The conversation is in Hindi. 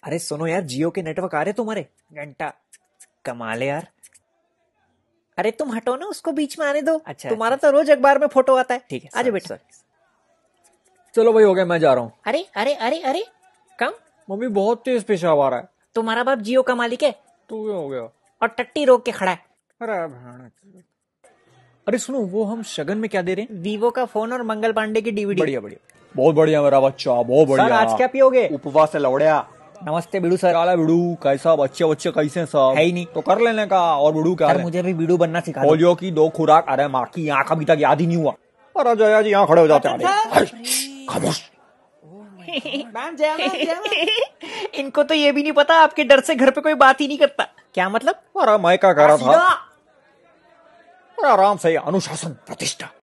अरे सुनो यार, जियो के नेटवर्क आ रहे तुम्हारे। घंटा कमाल है यार। अरे तुम हटो ना, उसको बीच में आने दो। अच्छा, तुम्हारा तो रोज अखबार में फोटो आता है। ठीक है, आजा बेटा। चलो भाई, हो गया, मैं जा रहा हूँ। अरे अरे अरे अरे, कम। मम्मी बहुत तेज पेशाब आ रहा है। तुम्हारा बाप जियो का मालिक है तो क्या हो गया? और टट्टी रोक के खड़ा है। अरे सुनो, वो हम शगन में क्या दे रहे हैं? वीवो का फोन और मंगल पांडे की डीवीडी। बढ़िया बढ़िया, बहुत बढ़िया मेरा बच्चा, बहुत बढ़िया। सर आज क्या पियोगे? उपवास से लौड़िया। नमस्ते बिडू सर। काला बिडू, कैसा बच्चे बच्चे कैसे सब? है ही नहीं तो कर लेने का। और बिडू क्या सर, मुझे भी बिडू बनना सिखा दो। पोलियो की 2 खुराक। अरे माँ की आंख अभी तक याद ही नहीं हुआ। और जया जी यहाँ खड़े हो जाते हैं। खामोश। इनको तो ये भी नहीं पता आपके डर से घर पे कोई बात ही नहीं करता। क्या मतलब? अरे मैं क्या कह रहा था? आराम से, अनुशासन प्रतिष्ठा।